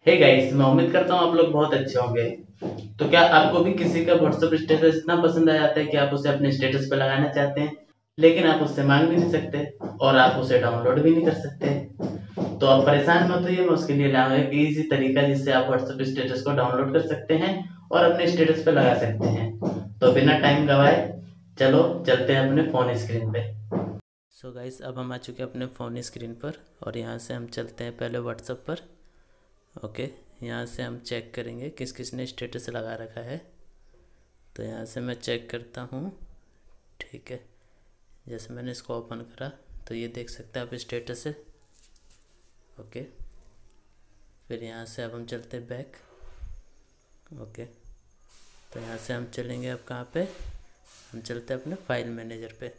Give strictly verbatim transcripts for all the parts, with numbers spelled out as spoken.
Hey guys, मैं उम्मीद करता हूँ आप लोग बहुत अच्छे होंगे। तो क्या आपको भी किसी का व्हाट्सएप स्टेटस इतना पसंद आ जाता है कि आप उसे अपने स्टेटस पे लगाना चाहते हैं, लेकिन आप उससे मांग भी नहीं सकते और आप उसे डाउनलोड भी नहीं कर सकते। तो आप परेशान मत होइए, मैं उसके लिए लाया हूँ एक इजी तरीका जिससे आप व्हाट्सएप स्टेटस को डाउनलोड कर सकते हैं और अपने स्टेटस पे लगा सकते हैं। तो बिना टाइम गवाए चलो चलते हैं अपने फ़ोन स्क्रीन पे। सो so गाइस, अब हम आ चुके हैं अपने फ़ोन स्क्रीन पर और यहाँ से हम चलते हैं पहले व्हाट्सएप पर। ओके, यहाँ से हम चेक करेंगे किस किस ने स्टेटस लगा रखा है। तो यहाँ से मैं चेक करता हूँ। ठीक है, जैसे मैंने इसको ओपन करा तो ये देख सकते हैं आप स्टेटस है। ओके, फिर यहाँ से अब हम चलते हैं बैक। ओके, तो यहाँ से हम चलेंगे अब कहाँ पे, हम चलते हैं अपने फाइल मैनेजर पे।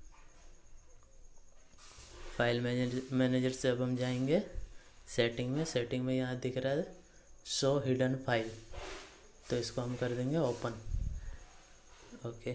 फाइल मैनेजर मैनेजर से अब हम जाएंगे सेटिंग में। सेटिंग में यहाँ दिख रहा है शो हिडन फाइल, तो इसको हम कर देंगे ओपन। ओके,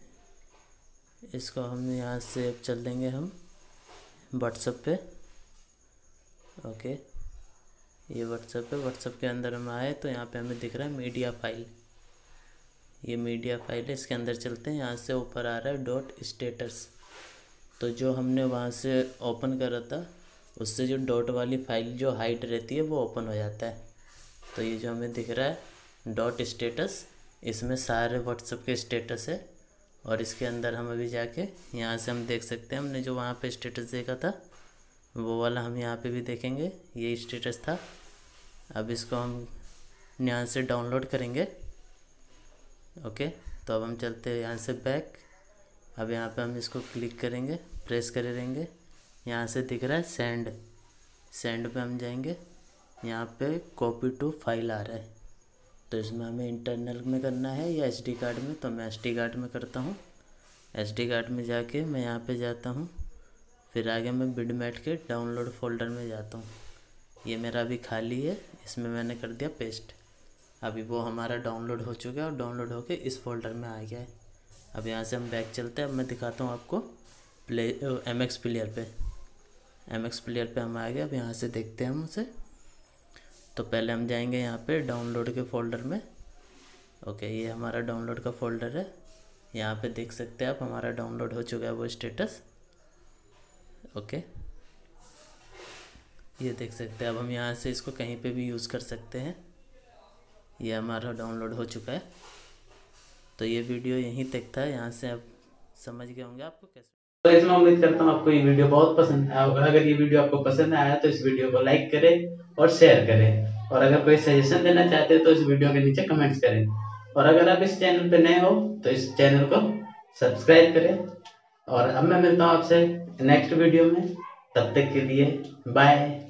इसको हम यहाँ से अब चल देंगे हम व्हाट्सएप पे। ओके, ये व्हाट्सएप पे, व्हाट्सएप के अंदर हम आए तो यहाँ पे हमें दिख रहा है मीडिया फाइल। ये मीडिया फाइल है, इसके अंदर चलते हैं। यहाँ से ऊपर आ रहा है डॉट स्टेटस, तो जो हमने वहाँ से ओपन करा था उससे जो डॉट वाली फाइल जो हाइड रहती है वो ओपन हो जाता है। तो ये जो हमें दिख रहा है डॉट स्टेटस, इसमें सारे व्हाट्सएप के स्टेटस है। और इसके अंदर हम अभी जाके यहाँ से हम देख सकते हैं हमने जो वहाँ पे स्टेटस देखा था वो वाला हम यहाँ पे भी देखेंगे, ये स्टेटस था। अब इसको हम यहाँ से डाउनलोड करेंगे। ओके, तो अब हम चलते हैं यहाँ से बैक। अब यहाँ पे हम इसको क्लिक करेंगे, प्रेस करे रहेंगे। यहाँ से दिख रहा है सेंड, सेंड पे हम जाएंगे। यहाँ पे कॉपी टू फाइल आ रहा है, तो इसमें हमें इंटरनल में करना है या एसडी कार्ड में। तो मैं एसडी कार्ड में करता हूँ। एसडी कार्ड में जाके मैं यहाँ पे जाता हूँ, फिर आगे मैं बिडमेट के डाउनलोड फोल्डर में जाता हूँ। ये मेरा अभी खाली है, इसमें मैंने कर दिया पेस्ट। अभी वो हमारा डाउनलोड हो चुका है और डाउनलोड होके इस फोल्डर में आ गया है। अब यहाँ से हम बैक चलते हैं। अब मैं दिखाता हूँ आपको प्ले एम एक्स प्लेयर पे। एम एक्स प्लेयर पे हम आ गए। अब यहाँ से देखते हैं हम उसे। तो पहले हम जाएंगे यहाँ पे डाउनलोड के फ़ोल्डर में। ओके, ये हमारा डाउनलोड का फ़ोल्डर है। यहाँ पे देख सकते हैं आप हमारा डाउनलोड हो चुका है वो स्टेटस। ओके, ये देख सकते हैं। अब हम यहाँ से इसको कहीं पे भी यूज़ कर सकते हैं। ये हमारा डाउनलोड हो चुका है। तो ये वीडियो यहीं तक था, यहाँ से आप समझ गए होंगे आपको कैसे। तो इसमें उम्मीद करता हूँ आपको ये वीडियो बहुत पसंद आया होगा। अगर ये वीडियो आपको पसंद आया तो इस वीडियो को लाइक करें और शेयर करें, और अगर कोई सजेशन देना चाहते हैं तो इस वीडियो के नीचे कमेंट्स करें। और अगर आप इस चैनल पे नए हो तो इस चैनल को सब्सक्राइब करें। और अब मैं मिलता हूँ आपसे नेक्स्ट वीडियो में, तब तक के लिए बाय।